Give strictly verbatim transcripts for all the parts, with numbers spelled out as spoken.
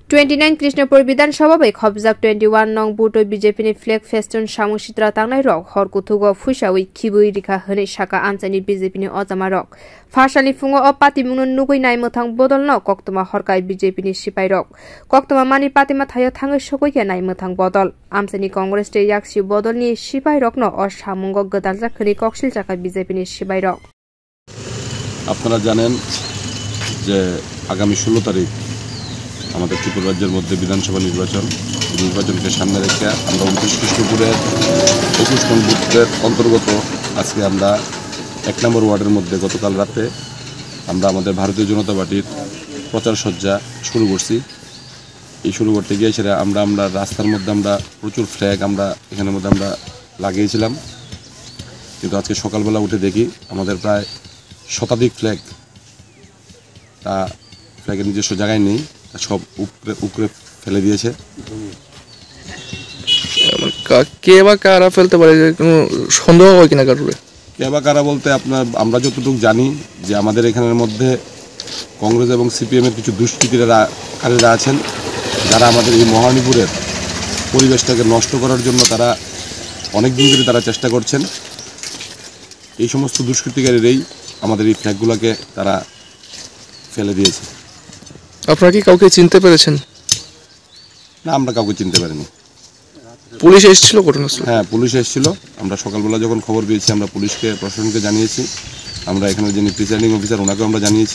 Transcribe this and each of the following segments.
29 कृष्णपुर विधानसभा बै खबजाक इक्कीस नং बुटो बीजेपी नि फ्लैग फेस्टन सामु सित्रा तांनाय रक हरकुथुगो फुसावै खिबुइ रिखा हनै साका आमचानि बीजेपी नि अजामा रक फासानि फुङो अ पाति मुंनो नुगैनाय मोथां बदलनो कक्तमा हरकाय बीजेपी नि सिपाइ रक कक्तमा मानि पातिमा थायो थाङै सगैके नाय मोथां बदल आमचानि कांग्रेस ते याक्सि बदलनि सिपाइ रकनो अ सामुंगो गदालजा खनि कक्सिल जाका बीजेपी नि सिपाइ रक। আপনারা জানেন যে আগামী ষোলো তারিখ আমাদের ত্রিপুরা রাজ্যের মধ্যে বিধানসভা নির্বাচন নির্বাচনকে সামনে রেখে আমরা উনত্রিশ কৃষ্ণপুরের একুশ নং বুথের অন্তর্গত আজকে আমরা এক নম্বর ওয়ার্ডের মধ্যে গতকাল রাতে আমরা আমাদের ভারতীয় জনতা পার্টির প্রচার সজ্জা শুরু করছি। এই শুরু করতে গিয়ে সেটা আমরা আমরা রাস্তার মধ্যে আমরা প্রচুর ফ্ল্যাগ আমরা এখানের মধ্যে আমরা লাগিয়েছিলাম, কিন্তু আজকে সকালবেলা উঠে দেখি আমাদের প্রায় শতাধিক ফ্ল্যাগ তা ফ্ল্যাগের নিজস্ব জায়গায় নেই, সব উপরে উপরে ফেলে দিয়েছে। কে বা কারা ফেলতে পারে কোনো সন্দেহ হয় কিনা কারোর? কে বা কারা বলতে আপনার আমরা যতটুকু জানি যে আমাদের এখানের মধ্যে কংগ্রেস এবং সিপিএমের কিছু দুষ্কৃতিকারীরা আছেন যারা আমাদের এই মহানীপুরের পরিবেশটাকে নষ্ট করার জন্য তারা অনেক দিন ধরে তারা চেষ্টা করছেন। এই সমস্ত দুষ্কৃতিকারীরাই আমাদের এই ফ্ল্যাগগুলোকে তারা ফেলে দিয়েছে। আপনারা কি কাউকে চিনতে পেরেছেন? না, আমরা কাউকে চিনতে পারিনি। পুলিশ এসেছিল ঘটনাস্থলে? হ্যাঁ, পুলিশ এসেছিল। আমরা সকালবেলা যখন খবর পেয়েছি আমরা পুলিশকে প্রশাসনকে জানিয়েছি, আমরা এখানে যিনি প্রিসাইডিং অফিসার ওনাকেও আমরা জানিয়েছি।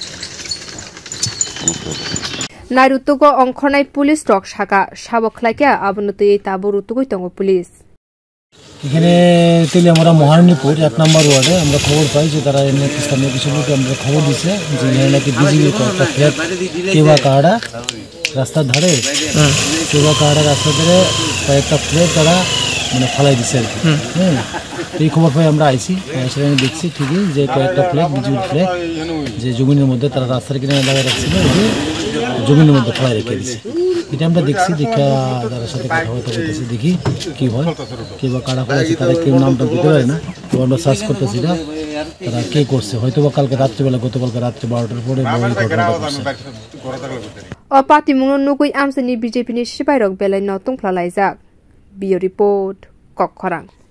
নাইরুতুগো অংখনাই পুলিশ রক শাখা সাবখলাইকে আবনতই তাবরুতুগই তঙ্গ পুলিশ। এখানে তেলে আমরা মহারানীপুর এক নম্বর ওয়ার্ডে আমরা খবর পাই যে তারা এনে স্থানীয় কিছু লোক আমরা খবর দিচ্ছে যে এখানে নাকি বিজিবির কয়েকটা ফ্ল্যাগ কেবা কাহাড়া রাস্তার ধারে কেবা কাহাড়া রাস্তার ধারে কয়েকটা ফ্ল্যাগ তারা মানে ফালাই দিচ্ছে আর কি। হ্যাঁ, এই খবর পাই আমরা আইসি, সেখানে দেখছি ঠিকই যে কয়েকটা ফ্ল্যাগ বিজিবির ফ্ল্যাগ যে জমিনের মধ্যে তারা রাস্তার কিনারে লাগাই রাখছিল জমিনের মধ্যে ফালাই রেখে দিচ্ছে। এটা আমরা দেখছি, দেখা যারা সাথে কথাবার্তা বলতেছি দেখি কি হয়, কে বা কারা ফেলেছে তারা কেউ নামটা দিতে পারে না। তো আমরা সার্চ করতেছি না তারা কে করছে, হয়তো বা কালকে রাত্রেবেলা গতকালকে রাত্রে বারোটার পরে ঘটনাটা করছে। অপাতি মুংনো নুগুই আমসানি বিজেপি नि सिपाइ रक बेलाय नतुं फ्लालाइजाक। बियो रिपोर्ट कक्खरां।